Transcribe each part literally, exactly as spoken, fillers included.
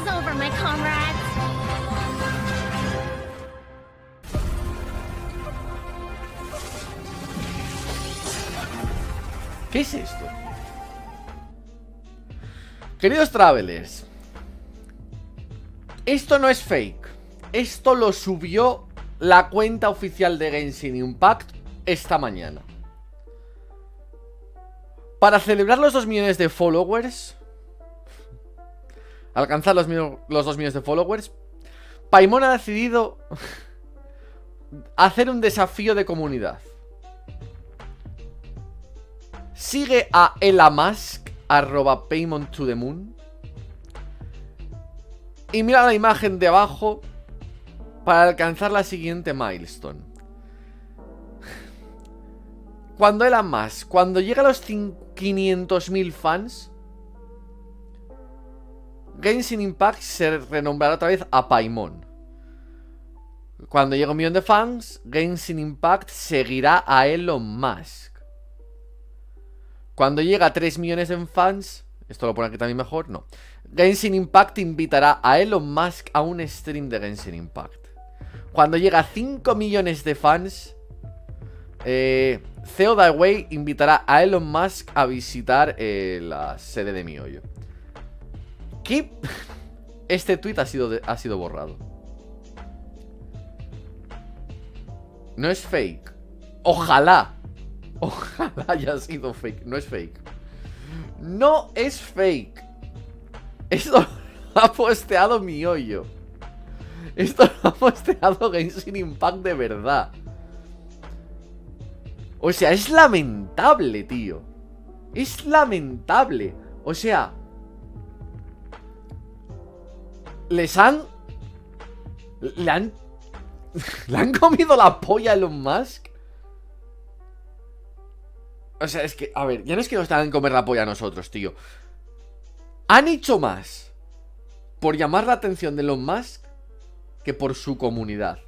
over, my comrades. ¿Qué es esto? Queridos travelers, esto no es fake. Esto lo subió la cuenta oficial de Genshin Impact esta mañana. Para celebrar los dos millones de followers, alcanzar los, los dos millones de followers, Paimon ha decidido hacer un desafío de comunidad. Sigue a Elamask, arroba Paimon to the moon, y mira la imagen de abajo para alcanzar la siguiente milestone. Cuando Elamask, cuando llega a los quinientos mil fans, Genshin Impact se renombrará otra vez a Paimon. Cuando llegue un millón de fans, Genshin Impact seguirá a Elon Musk. Cuando llega a tres millones en fans, esto lo pone aquí también mejor, no, Genshin Impact invitará a Elon Musk a un stream de Genshin Impact. Cuando llega a cinco millones de fans, eh, Theo Dawei invitará a Elon Musk a visitar eh, la sede de MiHoYo. ¿Qué? Este tweet ha sido, de, ha sido borrado. No es fake. Ojalá. Ojalá haya sido fake. No es fake. No es fake. Esto lo ha posteado MiHoYo. Esto lo ha posteado Genshin Impact de verdad. O sea, es lamentable, tío. Es lamentable. O sea, les han... Le han... Le han comido la polla a Elon Musk. O sea, es que, a ver, ya no es que nos tengan que comer la polla a nosotros, tío. Han hecho más por llamar la atención de Elon Musk que por su comunidad.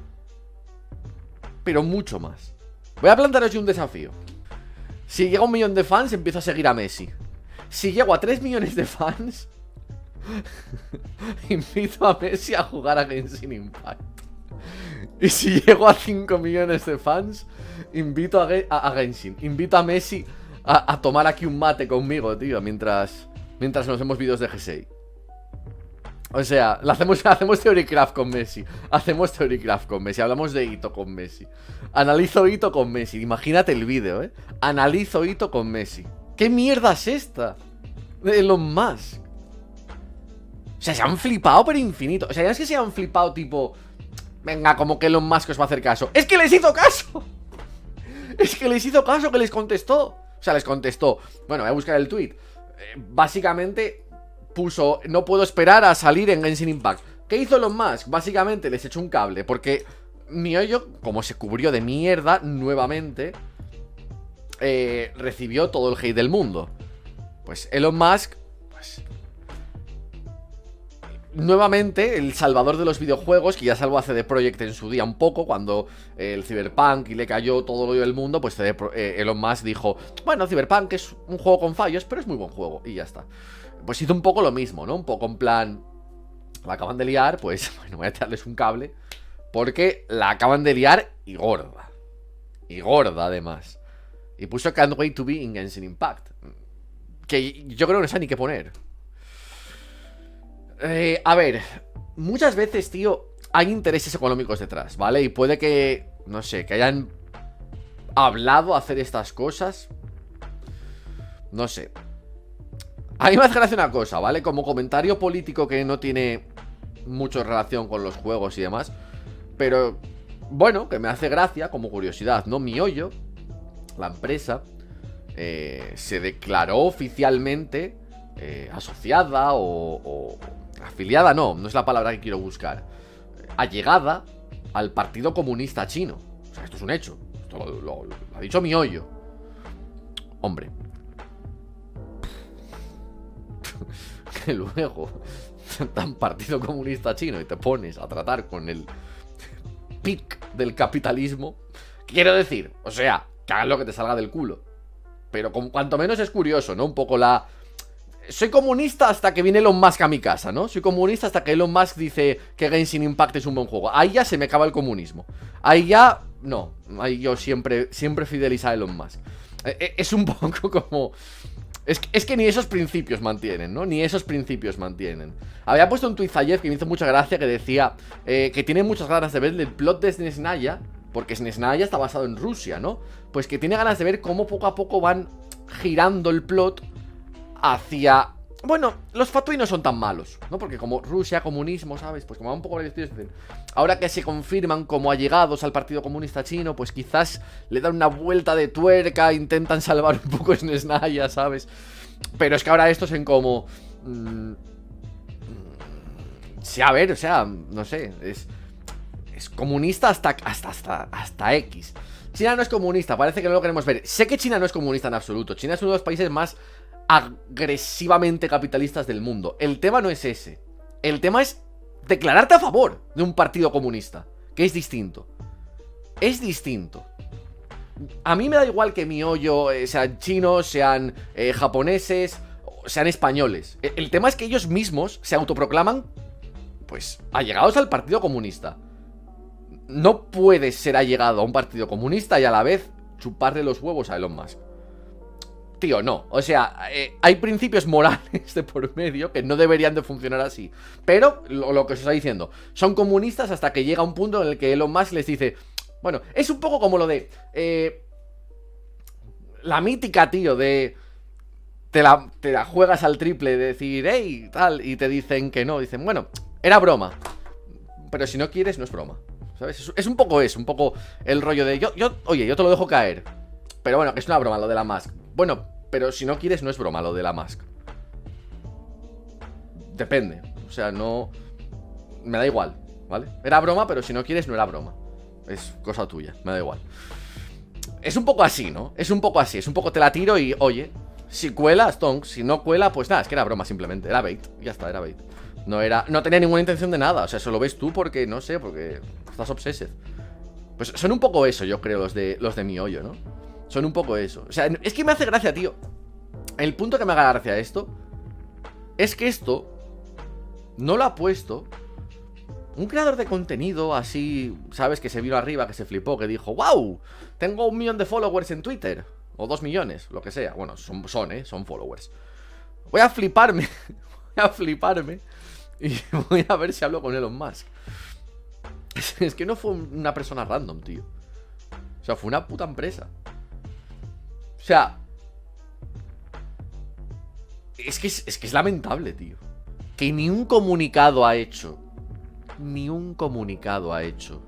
Pero mucho más. Voy a plantearos un desafío. Si llega a un millón de fans, empiezo a seguir a Messi. Si llego a tres millones de fans, invito a Messi a jugar a Genshin Impact. Y si llego a cinco millones de fans, invito a, a, a Genshin. Invito a Messi a, a tomar aquí un mate conmigo, tío, mientras, mientras nos vemos vídeos de G seis. O sea, lo hacemos, hacemos Theorycraft con Messi. Hacemos Theorycraft con Messi. Hablamos de Ito con Messi. Analizo Ito con Messi. Imagínate el vídeo, ¿eh? Analizo Ito con Messi. ¿Qué mierda es esta? De Elon Musk. O sea, se han flipado pero infinito. O sea, ya es que se han flipado tipo... Venga, como que Elon Musk os va a hacer caso. ¡Es que les hizo caso! Es que les hizo caso, que les contestó. O sea, les contestó. Bueno, voy a buscar el tweet. eh, Básicamente puso: no puedo esperar a salir en Genshin Impact. ¿Qué hizo Elon Musk? Básicamente les echó un cable. Porque MiHoYo, como se cubrió de mierda nuevamente, eh, recibió todo el hate del mundo. Pues Elon Musk, pues... nuevamente, el salvador de los videojuegos, que ya salvó a C D Projekt en su día un poco, cuando eh, el Cyberpunk y le cayó todo el odio del mundo, pues C D, eh, Elon Musk dijo: bueno, Cyberpunk es un juego con fallos, pero es muy buen juego, y ya está. Pues hizo un poco lo mismo, ¿no? Un poco en plan, la acaban de liar, pues bueno, voy a echarles un cable, porque la acaban de liar y gorda. Y gorda, además. Y puso Can't Wait to Be in Genshin Impact, que yo creo que no sé ni qué poner. Eh, a ver, muchas veces, tío, hay intereses económicos detrás, ¿vale? Y puede que, no sé, que hayan hablado hacer estas cosas. No sé. A mí me hace gracia una cosa, ¿vale? Como comentario político que no tiene mucho relación con los juegos y demás, pero, bueno, que me hace gracia como curiosidad, ¿no? MiHoYo, la empresa, eh, se declaró oficialmente eh, asociada o... o afiliada, no, no es la palabra que quiero buscar. Allegada al Partido Comunista Chino. O sea, esto es un hecho. Esto lo, lo, lo ha dicho MiHoYo. Hombre. Que luego tan Partido Comunista Chino y te pones a tratar con el pic del capitalismo. Quiero decir, o sea, que hagas lo que te salga del culo. Pero con, cuanto menos es curioso, ¿no? Un poco la... soy comunista hasta que viene Elon Musk a mi casa, ¿no? Soy comunista hasta que Elon Musk dice que Genshin Impact es un buen juego. Ahí ya se me acaba el comunismo. Ahí ya, no. Ahí yo siempre, siempre fidelizo a Elon Musk. Es un poco como... Es que, es que ni esos principios mantienen, ¿no? Ni esos principios mantienen. Había puesto un tuit ayer que me hizo mucha gracia, que decía eh, que tiene muchas ganas de ver el plot de Snezhnaya, porque Snezhnaya está basado en Rusia, ¿no? Pues que tiene ganas de ver cómo poco a poco van girando el plot hacia... Bueno, los Fatui no son tan malos, ¿no? Porque como Rusia, comunismo, ¿sabes? Pues como va un poco varios tíos dicen, ahora que se confirman como allegados al Partido Comunista Chino, pues quizás le dan una vuelta de tuerca, intentan salvar un poco Snezhnaya, ¿sabes? Pero es que ahora estos en como... Mmm, sí, a ver, o sea, no sé, es... Es comunista hasta, hasta, hasta, hasta X. China no es comunista, parece que no lo queremos ver. Sé que China no es comunista en absoluto. China es uno de los países más agresivamente capitalistas del mundo. El tema no es ese. El tema es declararte a favor de un partido comunista, que es distinto. Es distinto. A mí me da igual que mi hoyo eh, sean chinos, sean eh, japoneses, sean españoles. El, el tema es que ellos mismos se autoproclaman, pues, allegados al Partido Comunista. No puedes ser allegado a un partido comunista y a la vez chuparle los huevos a Elon Musk. Tío, no, o sea, eh, hay principios morales de por medio que no deberían de funcionar así. Pero, lo, lo que os está diciendo, son comunistas hasta que llega un punto en el que Elon Musk les dice... Bueno, es un poco como lo de... Eh, la mítica, tío, de... Te la, te la juegas al triple, de decir, hey, tal, y te dicen que no. Dicen, bueno, era broma, pero si no quieres, no es broma, ¿sabes? Es, es un poco eso, un poco el rollo de... yo, yo Oye, yo te lo dejo caer, pero bueno, que es una broma lo de la Musk. Bueno, pero si no quieres, no es broma lo de la Musk. Depende, o sea, no... Me da igual, ¿vale? Era broma, pero si no quieres, no era broma. Es cosa tuya, me da igual. Es un poco así, ¿no? Es un poco así, es un poco te la tiro y, oye, si cuela, stonks, si no cuela, pues nada, es que era broma simplemente, era bait, ya está, era bait. No era, no tenía ninguna intención de nada, o sea, eso lo ves tú porque, no sé, porque estás obsessed. Pues son un poco eso, yo creo, los de, los de mi hoyo, ¿no? Son un poco eso, o sea, es que me hace gracia, tío. El punto que me haga gracia esto es que esto no lo ha puesto un creador de contenido así, ¿sabes? Que se vino arriba, que se flipó, que dijo, wow, tengo un millón de followers en Twitter. O dos millones, lo que sea. Bueno, son, son, ¿eh? Son followers. Voy a fliparme. Voy a fliparme. Y voy a ver si hablo con Elon Musk. Es que no fue una persona random, tío. O sea, fue una puta empresa. O sea... Es que es, es que es lamentable, tío. Que ni un comunicado ha hecho. Ni un comunicado ha hecho.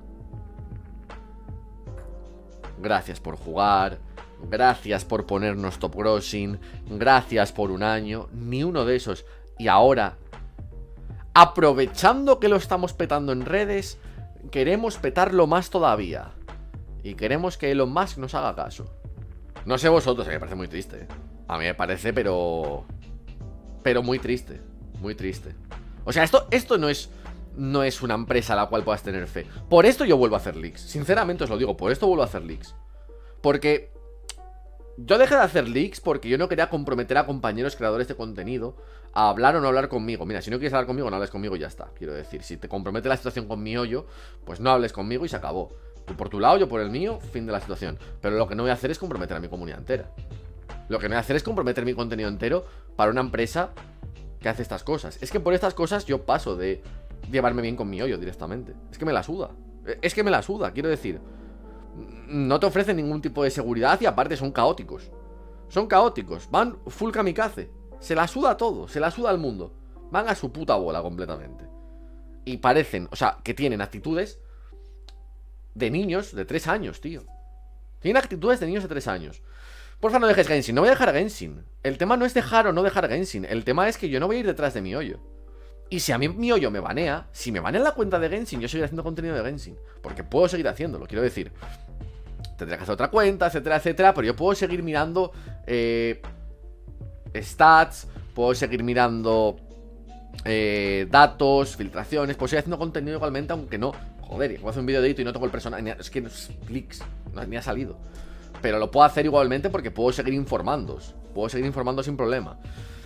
Gracias por jugar. Gracias por ponernos Top Grossing. Gracias por un año. Ni uno de esos. Y ahora, aprovechando que lo estamos petando en redes, queremos petarlo más todavía. Y queremos que Elon Musk nos haga caso. No sé vosotros, a mí me parece muy triste. A mí me parece, pero... Pero muy triste. Muy triste. O sea, esto, esto no es... No es una empresa a la cual puedas tener fe. Por esto yo vuelvo a hacer leaks. Sinceramente os lo digo, por esto vuelvo a hacer leaks. Porque yo dejé de hacer leaks porque yo no quería comprometer a compañeros creadores de contenido a hablar o no hablar conmigo. Mira, si no quieres hablar conmigo, no hables conmigo y ya está. Quiero decir, si te compromete la situación con mi hoyo, pues no hables conmigo y se acabó. Tú por tu lado, yo por el mío, fin de la situación. Pero lo que no voy a hacer es comprometer a mi comunidad entera. Lo que no voy a hacer es comprometer mi contenido entero para una empresa que hace estas cosas. Es que por estas cosas yo paso de llevarme bien con mi hoyo directamente. Es que me la suda. Es que me la suda, quiero decir. No te ofrecen ningún tipo de seguridad y aparte son caóticos. Son caóticos, van full kamikaze. Se la suda todo, se la suda al mundo. Van a su puta bola completamente. Y parecen, o sea, que tienen actitudes de niños de tres años, tío. Tienen actitudes de niños de tres años. Porfa, no dejes Genshin, no voy a dejar Genshin. El tema no es dejar o no dejar Genshin. El tema es que yo no voy a ir detrás de mi hoyo. Y si a mí mi hoyo me banea, si me banea la cuenta de Genshin, yo seguiré haciendo contenido de Genshin. Porque puedo seguir haciéndolo, quiero decir. Tendré que hacer otra cuenta, etcétera, etcétera. Pero yo puedo seguir mirando eh, stats, puedo seguir mirando eh, datos, filtraciones. Puedo seguir haciendo contenido igualmente, aunque no. Joder, puedo hacer un vídeo de edito y no tengo el personaje. Es que no es clics, no, ni ha salido. Pero lo puedo hacer igualmente porque puedo seguir informando. Puedo seguir informando sin problema.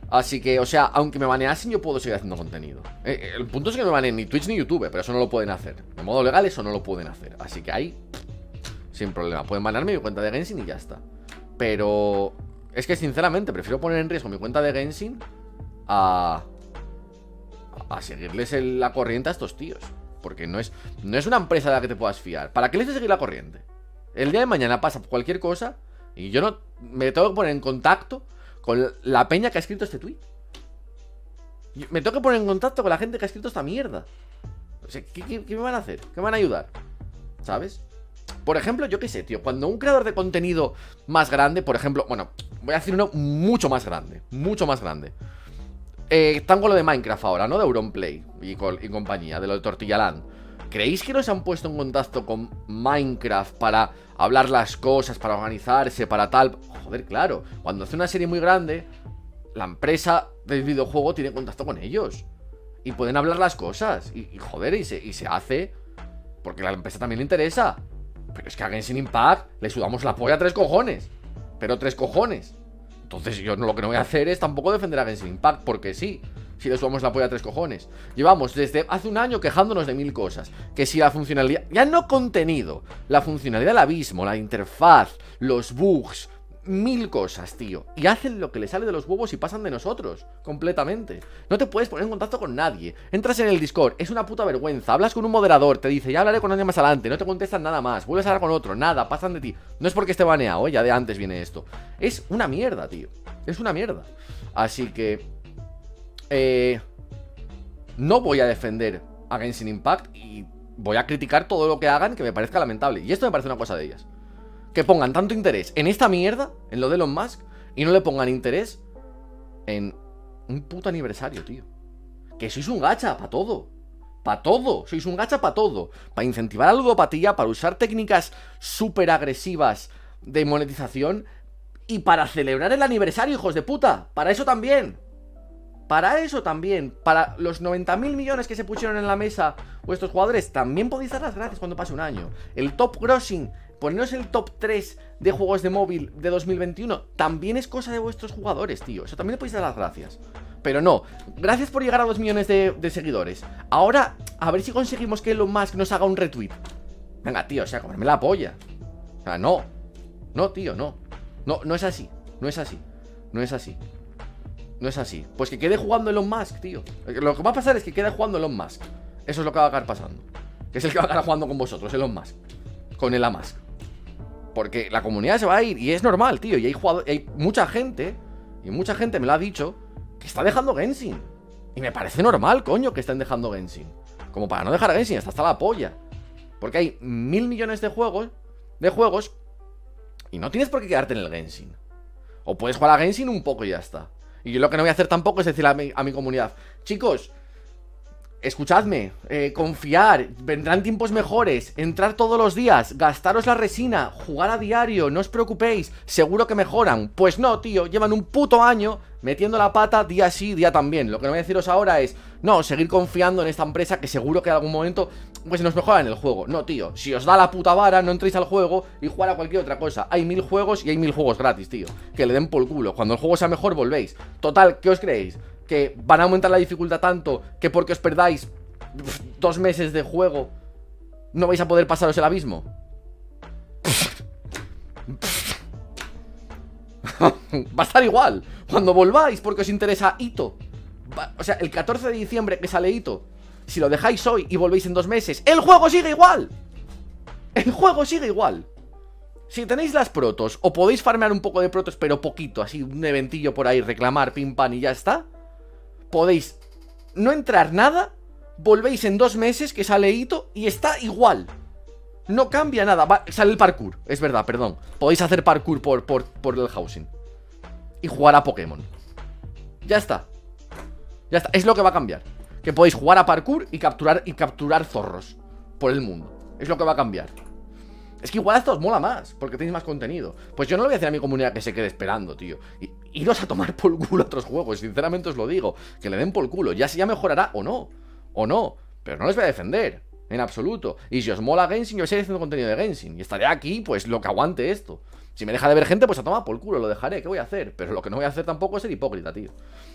Así que, o sea, aunque me baneasen, yo puedo seguir haciendo contenido. eh, El punto es que no me baneen ni Twitch ni YouTube, pero eso no lo pueden hacer. De modo legal eso no lo pueden hacer. Así que ahí, sin problema, pueden banearme mi cuenta de Genshin y ya está. Pero es que sinceramente prefiero poner en riesgo mi cuenta de Genshin a... A seguirles el, la corriente a estos tíos. Porque no es, no es una empresa de la que te puedas fiar. ¿Para qué les voy a seguir la corriente? El día de mañana pasa cualquier cosa y yo no me tengo que poner en contacto con la peña que ha escrito este tweet. Me tengo que poner en contacto con la gente que ha escrito esta mierda. O sea, ¿qué, qué, qué me van a hacer? ¿Qué me van a ayudar? ¿Sabes? Por ejemplo, yo qué sé, tío. Cuando un creador de contenido más grande, por ejemplo, bueno, voy a decir uno mucho más grande. Mucho más grande. Eh, están con lo de Minecraft ahora, ¿no? De Auronplay y, y compañía, de lo de Tortillaland. ¿Creéis que no se han puesto en contacto con Minecraft para hablar las cosas, para organizarse, para tal? Joder, claro. Cuando hace una serie muy grande, la empresa del videojuego tiene contacto con ellos. Y pueden hablar las cosas. Y, y joder, y se, y se hace porque a la empresa también le interesa. Pero es que a Genshin Impact le sudamos la polla a tres cojones. Pero tres cojones. Entonces yo no, lo que no voy a hacer es tampoco defender a Genshin Impact, porque sí, si le subamos la polla a tres cojones. Llevamos desde hace un año quejándonos de mil cosas. Que si la funcionalidad, ya no contenido, la funcionalidad del abismo, la interfaz, los bugs, mil cosas, tío. Y hacen lo que les sale de los huevos y pasan de nosotros, completamente. No te puedes poner en contacto con nadie. Entras en el Discord, es una puta vergüenza. Hablas con un moderador, te dice, ya hablaré con nadie más adelante. No te contestan nada más, vuelves a hablar con otro, nada, pasan de ti. No es porque esté baneado, ¿eh? Ya de antes viene esto. Es una mierda, tío. Es una mierda. Así que eh, no voy a defender a Genshin Impact y voy a criticar todo lo que hagan que me parezca lamentable. Y esto me parece una cosa de ellas. Que pongan tanto interés en esta mierda, en lo de Elon Musk, y no le pongan interés en un puto aniversario, tío. Que sois un gacha para todo. Para todo. Sois un gacha para todo. Para incentivar a la ludopatía, para usar técnicas súper agresivas de monetización y para celebrar el aniversario, hijos de puta. Para eso también. Para eso también. Para los noventa mil millones que se pusieron en la mesa vuestros jugadores, también podéis dar las gracias cuando pase un año. El top grossing, poneros el top tres de juegos de móvil de dos mil veintiuno, también es cosa de vuestros jugadores, tío. Eso también le podéis dar las gracias. Pero no, gracias por llegar a dos millones de, de seguidores. Ahora, a ver si conseguimos que Elon Musk nos haga un retweet. Venga, tío, o sea, comerme la polla. O sea, no. No, tío, no. No, no es así. No es así. No es así. No es así. Pues que quede jugando Elon Musk, tío. Lo que va a pasar es que quede jugando Elon Musk. Eso es lo que va a acabar pasando. Que es el que va a acabar jugando con vosotros, Elon Musk. Con Elon Musk. Porque la comunidad se va a ir. Y es normal, tío. Y hay, jugado, hay mucha gente, y mucha gente me lo ha dicho, que está dejando Genshin. Y me parece normal, coño, que estén dejando Genshin. Como para no dejar Genshin, hasta hasta la polla. Porque hay mil millones de juegos, de juegos, y no tienes por qué quedarte en el Genshin. O puedes jugar a Genshin un poco y ya está. Y yo lo que no voy a hacer tampoco es decir a mi, a mi comunidad, chicos, escuchadme, eh, confiar, vendrán tiempos mejores, entrar todos los días, gastaros la resina, jugar a diario, no os preocupéis, seguro que mejoran. Pues no, tío, llevan un puto año metiendo la pata día sí, día también. Lo que no voy a deciros ahora es, no, seguir confiando en esta empresa que seguro que en algún momento pues nos mejora en el juego. No, tío, si os da la puta vara, no entréis al juego y jugar a cualquier otra cosa. Hay mil juegos y hay mil juegos gratis, tío, que le den por culo. Cuando el juego sea mejor, volvéis. Total, ¿qué os creéis? ¿Que van a aumentar la dificultad tanto que porque os perdáis dos meses de juego no vais a poder pasaros el abismo? Va a estar igual. Cuando volváis porque os interesa Ito, va, o sea, el catorce de diciembre que sale Ito, si lo dejáis hoy y volvéis en dos meses, ¡el juego sigue igual! El juego sigue igual. Si tenéis las protos, o podéis farmear un poco de protos, pero poquito, así un eventillo por ahí, reclamar, pim pam y ya está, podéis no entrar nada, volvéis en dos meses que sale Ito y está igual. No cambia nada. Va, sale el parkour, es verdad, perdón. Podéis hacer parkour por, por, por el housing y jugar a Pokémon. Ya está. Ya está, es lo que va a cambiar. Que podéis jugar a parkour y capturar, y capturar zorros por el mundo. Es lo que va a cambiar. Es que igual esto os mola más, porque tenéis más contenido. Pues yo no le voy a decir a mi comunidad que se quede esperando, tío. Y, iros a tomar por culo a otros juegos, sinceramente os lo digo. Que le den por culo, ya si ya mejorará o no. O no, pero no les voy a defender en absoluto. Y si os mola Genshin, yo seguiré haciendo contenido de Genshin. Y estaré aquí, pues lo que aguante esto. Si me deja de ver gente, pues a tomar por culo, lo dejaré, ¿qué voy a hacer? Pero lo que no voy a hacer tampoco es ser hipócrita, tío.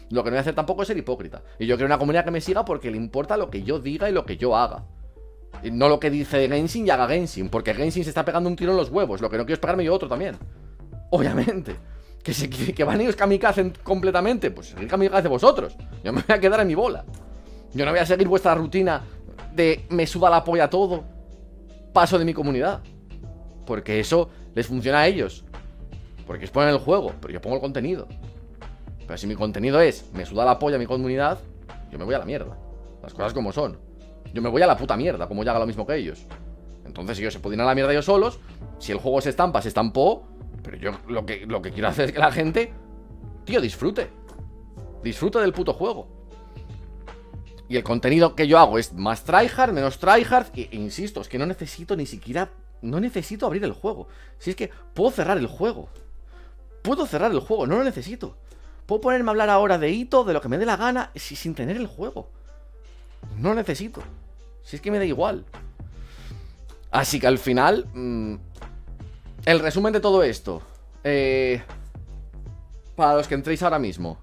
Lo que no voy a hacer tampoco es ser hipócrita. Y yo quiero una comunidad que me siga porque le importa lo que yo diga y lo que yo haga. Y no lo que dice Genshin y haga Genshin. Porque Genshin se está pegando un tiro en los huevos. Lo que no quiero es pegarme yo otro también. Obviamente. Que, se, que, que van ellos kamikaze completamente. Pues seguir kamikaze vosotros. Yo me voy a quedar en mi bola. Yo no voy a seguir vuestra rutina de me suda la polla todo. Paso de mi comunidad. Porque eso les funciona a ellos. Porque ellos ponen el juego, pero yo pongo el contenido. Pero si mi contenido es me suda la polla a mi comunidad, yo me voy a la mierda. Las cosas como son. Yo me voy a la puta mierda, como yo haga lo mismo que ellos. Entonces ellos se pueden ir a la mierda ellos solos. Si el juego se estampa, se estampó. Pero yo lo que, lo que quiero hacer es que la gente, tío, disfrute. Disfrute del puto juego. Y el contenido que yo hago es más tryhard, menos tryhard. E, e insisto, es que no necesito ni siquiera... No necesito abrir el juego. Si es que puedo cerrar el juego. Puedo cerrar el juego, no lo necesito. Puedo ponerme a hablar ahora de hito, de lo que me dé la gana, sin tener el juego. No lo necesito. Si es que me da igual. Así que al final... Mmm, el resumen de todo esto. Eh, para los que entréis ahora mismo.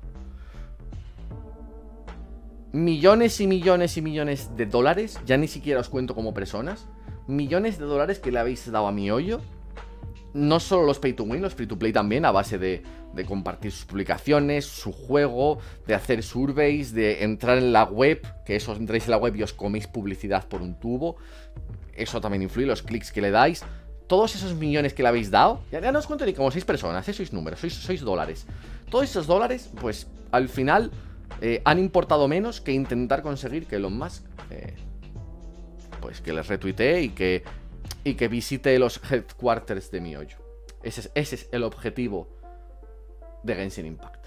Millones y millones y millones de dólares. Ya ni siquiera os cuento como personas. Millones de dólares que le habéis dado a mi hoyo. No solo los pay to win, los free to play también. A base de, de compartir sus publicaciones, su juego, de hacer surveys, de entrar en la web. Que eso, entréis en la web y os coméis publicidad por un tubo. Eso también influye, los clics que le dais. Todos esos millones que le habéis dado. Ya, ya no os cuento ni como seis personas, ¿eh? Sois números, sois, sois dólares. Todos esos dólares, pues al final eh, han importado menos que intentar conseguir que Elon Musk eh, pues que les retuitee y que, y que visite los headquarters de mi hoyo. Ese es, ese es el objetivo de Genshin Impact.